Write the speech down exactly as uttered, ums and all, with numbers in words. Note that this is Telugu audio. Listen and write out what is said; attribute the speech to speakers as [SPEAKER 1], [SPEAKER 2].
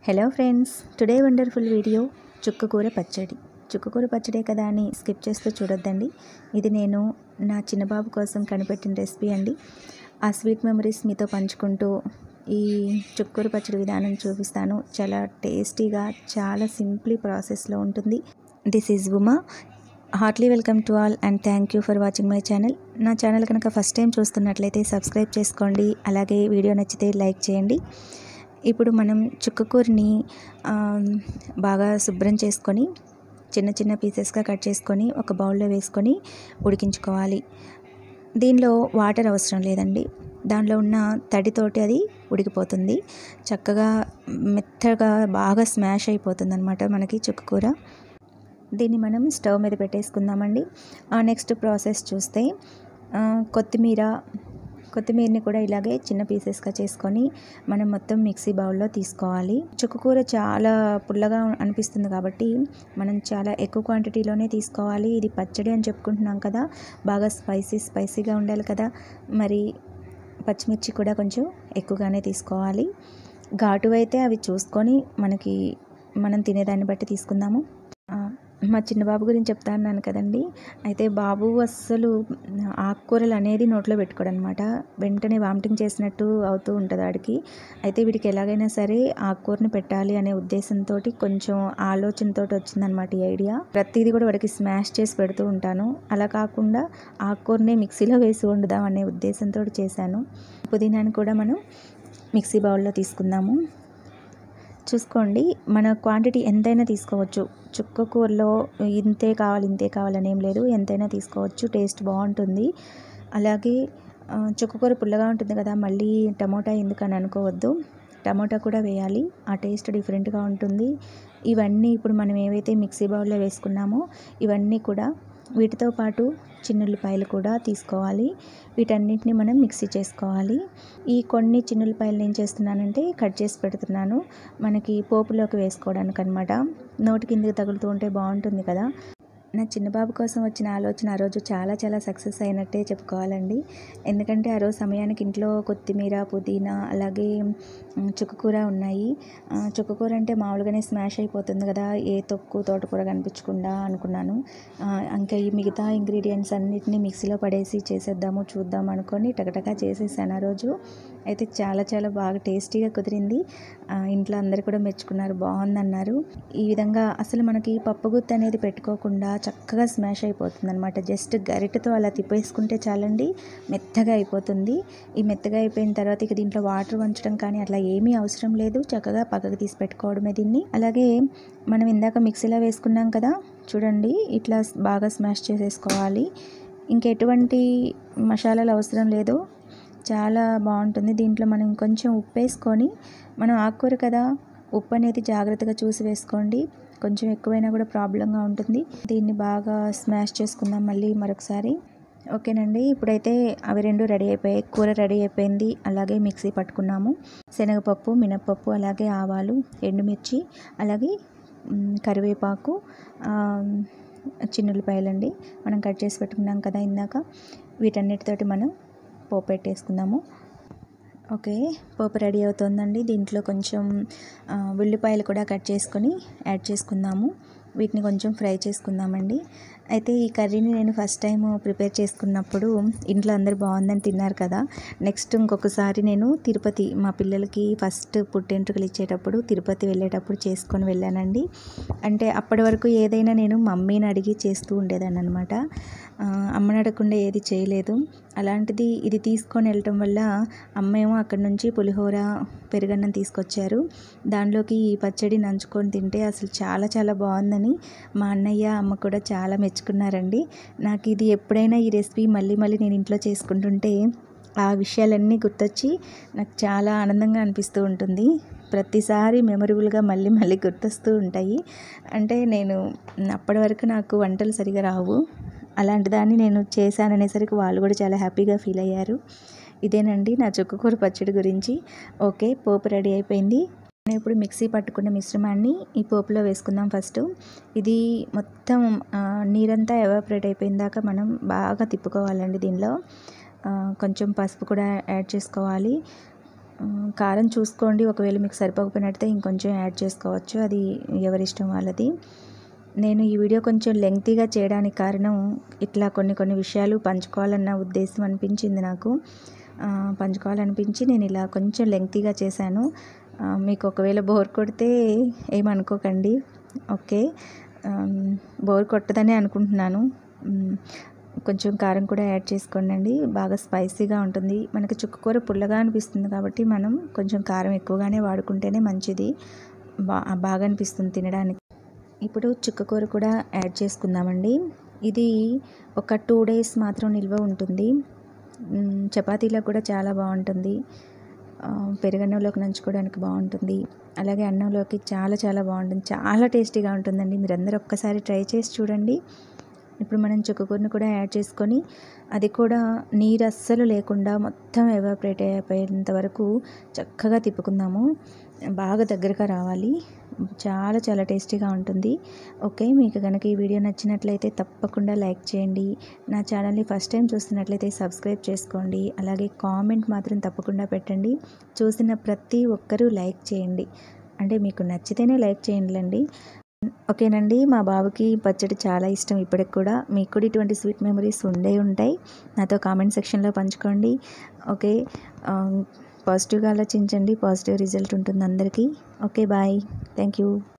[SPEAKER 1] Hello friends, today wonderful video చుక్కకూర పచ్చడి. చుక్కకూర పచ్చడే కదా అని స్కిప్ చేస్తూ చూడొద్దండి. ఇది నేను నా చిన్నబాబు కోసం కనిపెట్టిన రెసిపీ అండి. ఆ స్వీట్ మెమరీస్ మీతో పంచుకుంటూ ఈ చుక్కకూర పచ్చడి విధానం చూపిస్తాను. చాలా టేస్టీగా, చాలా సింప్లీ ప్రాసెస్లో ఉంటుంది. This is Uma. Heartly welcome to all and thank you for watching my channel. నా ఛానల్ కనుక ఫస్ట్ టైం చూస్తున్నట్లయితే సబ్స్క్రైబ్ చేసుకోండి. అలాగే వీడియో నచ్చితే లైక్ చేయండి. ఇప్పుడు మనం చుక్కకూరని బాగా శుభ్రం చేసుకొని చిన్న చిన్న పీసెస్గా కట్ చేసుకొని ఒక బౌల్లో వేసుకొని ఉడికించుకోవాలి. దీనిలో వాటర్ అవసరం లేదండి. దానిలో ఉన్న తడితోటి అది ఉడికిపోతుంది. చక్కగా మెత్తగా బాగా స్మాష్ అయిపోతుంది అన్నమాట మనకి చుక్కకూర. దీన్ని మనం స్టవ్ మీద పెట్టేసుకుందామండి. నెక్స్ట్ ప్రాసెస్ చూస్తే కొత్తిమీర కొత్తిమీరని కూడా ఇలాగే చిన్న పీసెస్గా చేసుకొని మనం మొత్తం మిక్సీ బౌల్లో తీసుకోవాలి. చుక్కకూర చాలా పుల్లగా అనిపిస్తుంది కాబట్టి మనం చాలా ఎక్కువ క్వాంటిటీలోనే తీసుకోవాలి. ఇది పచ్చడి అని చెప్పుకుంటున్నాం కదా, బాగా స్పైసీ స్పైసీగా ఉండాలి కదా, మరి పచ్చిమిర్చి కూడా కొంచెం ఎక్కువగానే తీసుకోవాలి. ఘాటు అయితే అవి చూసుకొని మనకి మనం తినేదాన్ని బట్టి తీసుకుందాము. మా చిన్న బాబు గురించి చెప్తా అన్నాను కదండి. అయితే బాబు అస్సలు ఆకుకూరలు అనేది నోట్లో పెట్టుకోడు అనమాట. వెంటనే వామిటింగ్ చేసినట్టు అవుతూ ఉంటుంది వాడికి. అయితే వీడికి ఎలాగైనా సరే ఆకుకూరని పెట్టాలి అనే ఉద్దేశంతో కొంచెం ఆలోచనతో వచ్చిందనమాట ఈ ఐడియా. ప్రతిదీ కూడా వాడికి స్మాష్ చేసి పెడుతూ ఉంటాను. అలా కాకుండా ఆకుకూరని మిక్సీలో వేసి వండుదాం అనే ఉద్దేశంతో చేశాను. పుదీనాని కూడా మనం మిక్సీ బౌల్లో తీసుకుందాము. చూసుకోండి, మన క్వాంటిటీ ఎంతైనా తీసుకోవచ్చు. చుక్కకూరలో ఇంతే కావాలి ఇంతే కావాలని ఏం లేదు, ఎంతైనా తీసుకోవచ్చు. టేస్ట్ బాగుంటుంది. అలాగే చుక్కకూర పుల్లగా ఉంటుంది కదా, మళ్ళీ టమోటా ఎందుకని అనుకోవద్దు, టమోటా కూడా వేయాలి. ఆ టేస్ట్ డిఫరెంట్గా ఉంటుంది. ఇవన్నీ ఇప్పుడు మనం ఏవైతే మిక్సీ బౌల్లో వేసుకున్నామో ఇవన్నీ కూడా, వీటితో పాటు చిన్నుల్లిపాయలు కూడా తీసుకోవాలి. వీటన్నిటిని మనం మిక్సీ చేసుకోవాలి. ఈ కొన్ని చిన్నుల్లిపాయలు ఏం చేస్తున్నానంటే కట్ చేసి పెడుతున్నాను, మనకి పోపులోకి వేసుకోవడానికి అనమాట. నోటి కిందకి తగులుతూ ఉంటే బాగుంటుంది కదా. నా చిన్నబాబు కోసం వచ్చిన ఆలోచన ఆ రోజు చాలా చాలా సక్సెస్ అయినట్టే చెప్పుకోవాలండి. ఎందుకంటే ఆ రోజు సమయానికి ఇంట్లో కొత్తిమీర, పుదీనా, అలాగే చుక్కకూర ఉన్నాయి. చుక్కకూర అంటే మామూలుగానే స్మాష్ అయిపోతుంది కదా, ఏ తొక్కు తోటకూర కనిపించకుండా అనుకున్నాను. ఇంకా ఈ మిగతా ఇంగ్రీడియంట్స్ అన్నిటినీ మిక్సీలో పడేసి చేసేద్దాము చూద్దాం అనుకొని టకటకా చేసేసాను ఆ రోజు. అయితే చాలా చాలా బాగా టేస్టీగా కుదిరింది. ఇంట్లో అందరు కూడా మెచ్చుకున్నారు, బాగుందన్నారు. ఈ విధంగా అసలు మనకి పప్పు గుత్తి అనేది పెట్టుకోకుండా చక్కగా స్మాష్ అయిపోతుంది అనమాట. జస్ట్ గరిటెతో అలా తిప్పేసుకుంటే చాలండి, మెత్తగా అయిపోతుంది. ఈ మెత్తగా అయిపోయిన తర్వాత ఇక దీంట్లో వాటర్ వంచడం కానీ అట్లా ఏమీ అవసరం లేదు. చక్కగా పక్కకు తీసి పెట్టుకోవడమే దీన్ని. అలాగే మనం ఇందాక మిక్సీలో వేసుకున్నాం కదా, చూడండి ఇట్లా బాగా స్మాష్ చేసేసుకోవాలి. ఇంకెటువంటి మసాలాలు అవసరం లేదు, చాలా బాగుంటుంది. దీంట్లో మనం కొంచెం ఉప్పు వేసుకొని, మనం ఆకుకూర కదా, ఉప్పు అనేది జాగ్రత్తగా చూసి వేసుకోండి. కొంచెం ఎక్కువైనా కూడా ప్రాబ్లంగా ఉంటుంది. దీన్ని బాగా స్మాష్ చేసుకుందాం మళ్ళీ మరొకసారి. ఓకేనండి, ఇప్పుడైతే అవి రెండు రెడీ అయిపోయాయి. కూర రెడీ అయిపోయింది. అలాగే మిక్సీ పట్టుకున్నాము. శనగపప్పు, మినప్పప్పు, అలాగే ఆవాలు, ఎండుమిర్చి, అలాగే కరివేపాకు, చిన్నుల్లిపాయలండి మనం కట్ చేసి పెట్టుకున్నాం కదా ఇందాక. వీటన్నిటితోటి మనం పోపు పెట్టేసుకుందాము. ఓకే, పోపు రెడీ అవుతుందండి. దీంట్లో కొంచెం ఉల్లిపాయలు కూడా కట్ చేసుకొని యాడ్ చేసుకుందాము. వీటిని కొంచెం ఫ్రై చేసుకుందామండి. అయితే ఈ కర్రీని నేను ఫస్ట్ టైం ప్రిపేర్ చేసుకున్నప్పుడు ఇంట్లో అందరు బాగుందని తిన్నారు కదా. నెక్స్ట్ ఇంకొకసారి నేను తిరుపతి, మా పిల్లలకి ఫస్ట్ పుట్టెంట్రుకలు ఇచ్చేటప్పుడు తిరుపతి వెళ్ళేటప్పుడు చేసుకొని వెళ్ళానండి. అంటే అప్పటి వరకు ఏదైనా నేను మమ్మీని అడిగి చేస్తూ ఉండేదాన్ని అనమాట. అమ్మని అడగకుండా ఏది చేయలేదు. అలాంటిది ఇది తీసుకొని వెళ్ళటం వల్ల అమ్మ ఏమో అక్కడి నుంచి పులిహోర, పెరుగన్నం తీసుకొచ్చారు. దానిలోకి ఈ పచ్చడి నంచుకొని తింటే అసలు చాలా చాలా బాగుందని మా అన్నయ్య, అమ్మ కూడా చాలా మెచ్చుకున్నారండి. నాకు ఇది ఎప్పుడైనా ఈ రెసిపీ మళ్ళీ మళ్ళీ నేను ఇంట్లో చేసుకుంటుంటే ఆ విషయాలన్నీ గుర్తొచ్చి నాకు చాలా ఆనందంగా అనిపిస్తూ ఉంటుంది. ప్రతిసారి మెమరబుల్గా మళ్ళీ మళ్ళీ గుర్తొస్తూ ఉంటాయి. అంటే నేను అప్పటి వరకు నాకు వంటలు సరిగా రావు, అలాంటి దాన్ని నేను చేశాననేసరికి వాళ్ళు కూడా చాలా హ్యాపీగా ఫీల్ అయ్యారు. ఇదేనండి నా చుక్కకూర పచ్చడి గురించి. ఓకే, పోపు రెడీ అయిపోయింది. నేను ఇప్పుడు మిక్సీ పట్టుకున్న మిశ్రమాన్ని ఈ పోపులో వేసుకుందాం. ఫస్ట్ ఇది మొత్తం నీరంతా ఎవాపరేట్ అయిపోయిన దాకా మనం బాగా తిప్పుకోవాలండి. దీనిలో కొంచెం పసుపు కూడా యాడ్ చేసుకోవాలి. కారం చూసుకోండి, ఒకవేళ మీకు సరిపోకపోయినట్టయితే ఇంకొంచెం యాడ్ చేసుకోవచ్చు, అది ఎవరిష్టం వాళ్ళది. నేను ఈ వీడియో కొంచెం లెంగ్తీగా చేయడానికి కారణం ఇట్లా కొన్ని కొన్ని విషయాలు పంచుకోవాలన్న ఉద్దేశం అనిపించింది నాకు. పంచుకోవాలనిపించి నేను ఇలా కొంచెం లెంగ్తీగా చేశాను. మీకు ఒకవేళ బోర్ కొడితే ఏమనుకోకండి, ఓకే. బోర్ కొట్టదనే అనుకుంటున్నాను. కొంచెం కారం కూడా యాడ్ చేసుకోండి, బాగా స్పైసీగా ఉంటుంది. మనకి చుక్కకూర పుల్లగా అనిపిస్తుంది కాబట్టి మనం కొంచెం కారం ఎక్కువగానే వాడుకుంటేనే మంచిది, బా బాగా అనిపిస్తుంది తినడానికి. ఇప్పుడు చుక్కకూర కూడా యాడ్ చేసుకుందామండి. ఇది ఒక టూ డేస్ మాత్రం నిల్వ ఉంటుంది. చపాతీలో కూడా చాలా బాగుంటుంది, పెరుగన్నంలోకి నంచుకోవడానికి బాగుంటుంది, అలాగే అన్నంలోకి చాలా చాలా బాగుంటుంది, చాలా టేస్టీగా ఉంటుందండి. మీరందరూ ఒక్కసారి ట్రై చేసి చూడండి. ఇప్పుడు మనం చుక్కకూరను కూడా యాడ్ చేసుకొని అది కూడా నీరు అస్సలు లేకుండా మొత్తం ఎవాపరేట్ అయిపోయేంత వరకు చక్కగా తిప్పుకుందాము. బాగా దగ్గరగా రావాలి, చాలా చాలా టేస్టీగా ఉంటుంది. ఓకే, మీకు కనుక ఈ వీడియో నచ్చినట్లయితే తప్పకుండా లైక్ చేయండి. నా ఛానల్ని ఫస్ట్ టైం చూస్తున్నట్లయితే సబ్స్క్రైబ్ చేసుకోండి. అలాగే కామెంట్ మాత్రం తప్పకుండా పెట్టండి. చూసిన ప్రతి ఒక్కరూ లైక్ చేయండి, అంటే మీకు నచ్చితేనే లైక్ చేయండి. ఓకేనండి, మా బాబుకి పచ్చడి చాలా ఇష్టం ఇప్పటికి కూడా. మీకు కూడా ఇటువంటి స్వీట్ మెమరీస్ ఉండే ఉంటాయి, నాతో కామెంట్ సెక్షన్లో పంచుకోండి. ఓకే, పాజిటివ్గా ఆలోచించండి, పాజిటివ్ రిజల్ట్ ఉంటుంది అందరికీ. Okay, bye, thank you.